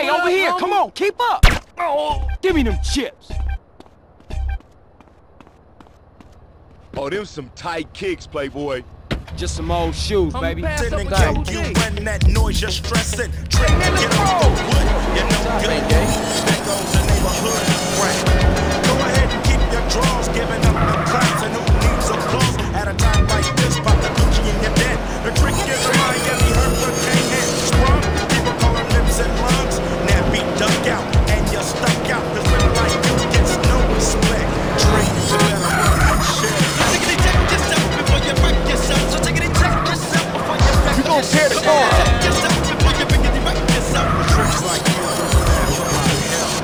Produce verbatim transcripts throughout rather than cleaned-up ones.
Hey, over here, come on, keep up. Oh, give me them chips. Oh, them some tight kicks, Playboy. Just some old shoes, baby. Didn't kill you when that noise you're stressing. Trick, get off the wood, you know good. That goes the neighborhood right. Go ahead and keep your draws, giving up the claps and who needs applause. At a time like this, pop the coochie in your dead. The trick is a Miami hurricane head sprung. People call her lips and lungs. Now be duck out and you're stuck out. Cause women like you gets no respect. Trick, you better run that shit. Check yourself before you wreck yourself. So take it and check yourself before you wreck yourself. You gon' tear the car up. Check yourself before you wreck yourself. Tricks like you don't have somebody else.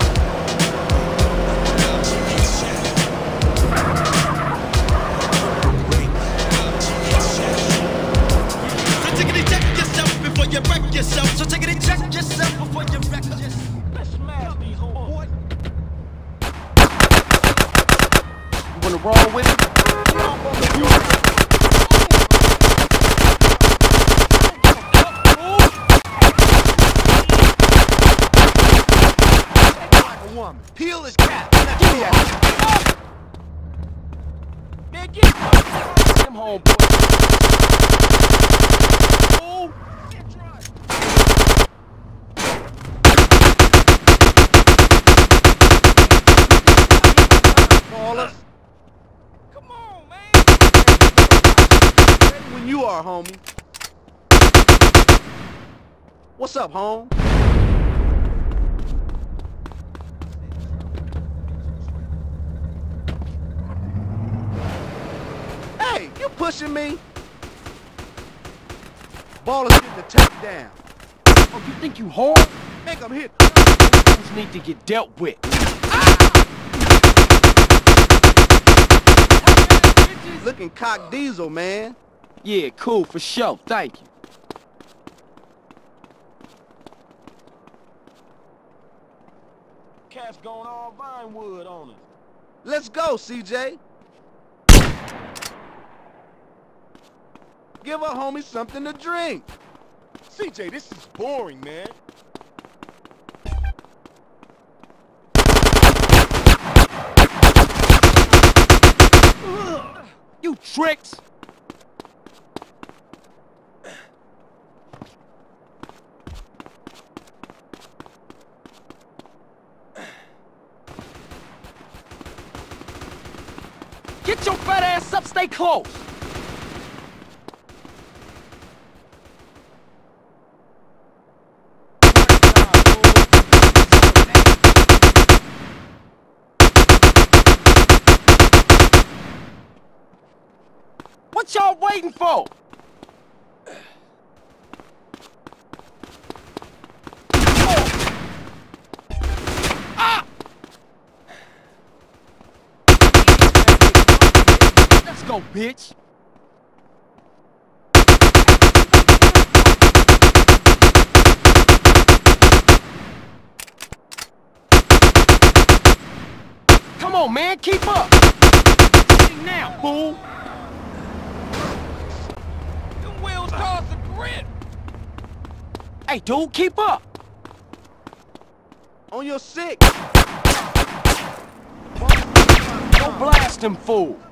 You wreck yourself, so take it and check yourself before you wreck yourself. Let's smash these homeboy. You wanna roll with it? Peel his cap. Give me that. Man, get them homeboy. Come on, man. Ready when you are, homie. What's up, home? Hey, you pushing me? Ball is getting the tape down. Oh, you think you hard? Make him hit. Things need to get dealt with. Looking cock diesel, man. Yeah, cool, for sure. Thank you. Cat's going all Vinewood on us. Let's go, C J. Give a homie something to drink. C J, this is boring, man. You tricks! Get your fat ass up, stay close! What y'all waiting for? Ah! Let's go, bitch. Come on, man, keep up. Now, fool. Cause the grip. Hey, dude, keep up. On your six. Don't blast him, fool.